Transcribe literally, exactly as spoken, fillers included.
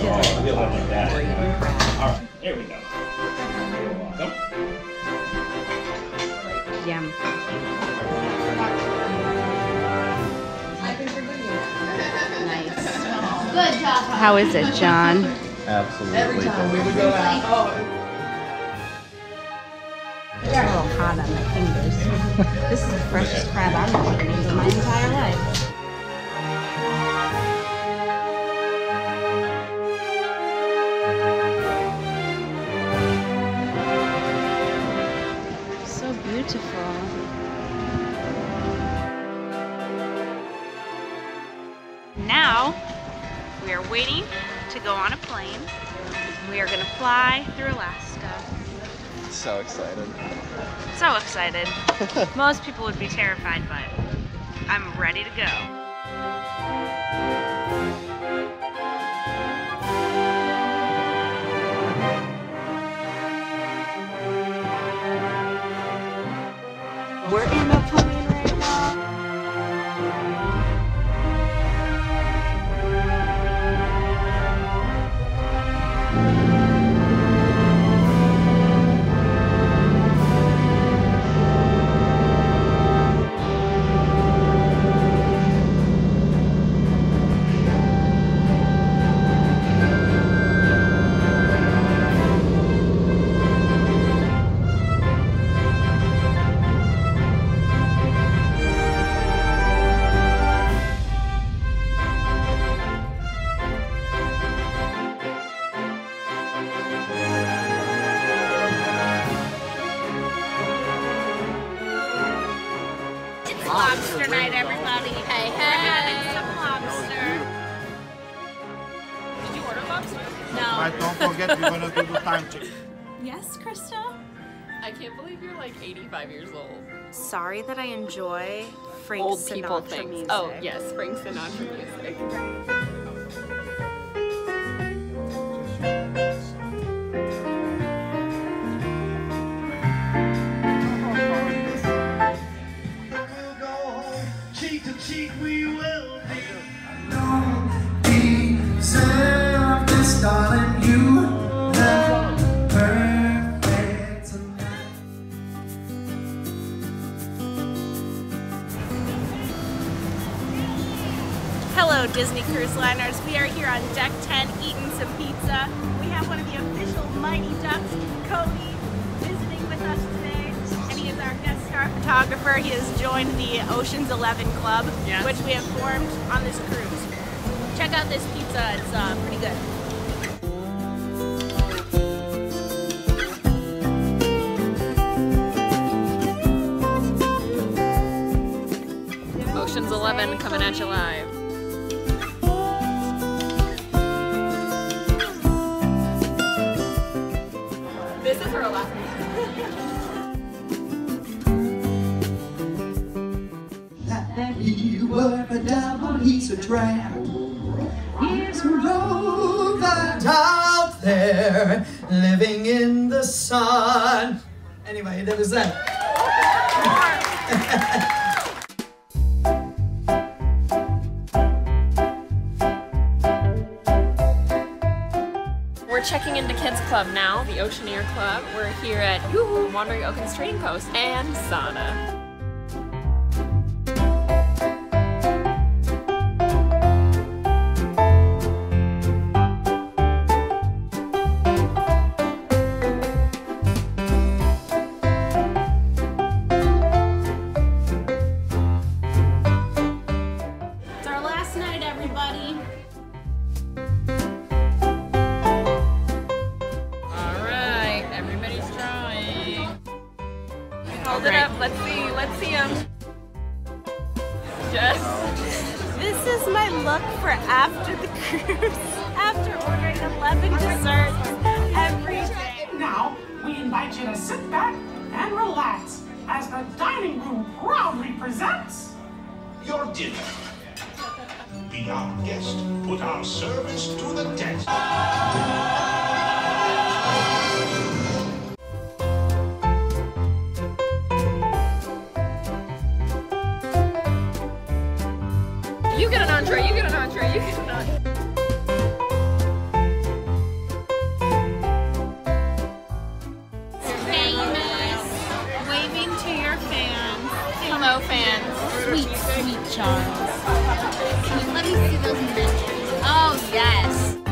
You'll have like that. All right, here we go. You're welcome. Yum. Nice. Good job. How is it, John? Absolutely. Every time we would go out. Oh. It's a little hot on my fingers. This is the freshest crab I've ever eaten in my entire life. So beautiful. Now, we are waiting to go on a plane. We are gonna fly through Alaska. So excited. So excited. Most people would be terrified, but I'm ready to go. We're in a plane right now. Lobster night, everybody. Hey, hey. We're having some lobster. Did you order lobster? No. Right, don't forget we're gonna do the time check. Yes, Krista? I can't believe you're like eighty-five years old. Sorry that I enjoy Frank Old Sinatra people things. music. Oh, yes, Frank Sinatra music. Cheek we will be. Don't deserve this, darling. You look perfect tonight. Hello, Disney Cruise Liners. We are here on deck ten eating some pizza. We have one of the official Mighty Ducks, Cody, visiting with us today. And he is our guest star photographer. He has joined the Ocean's Eleven Club, yes, which we have formed on this cruise. Check out this pizza, it's uh, pretty good. Ocean's Eleven coming at you live. This is for Alaska. That he were a devil, he's a tramp. He's a rover out there, living in the sun. Anyway, that was that. We're checking into Kids Club now, the Oceaneer Club. We're here at Yoo-Hoo, Wandering Oaken's Trading Post, and sauna. It's our last night, everybody. Hold it up. Let's see. Let's see him. Jess. This is my look for after the cruise. After ordering eleven desserts every day. Now, we invite you to sit back and relax as the dining room proudly presents Your dinner. Be our guest. Put our service to the test. You get an entree, you get an entree, you get an entree. Charles. Let me see those inventions. Oh, yes.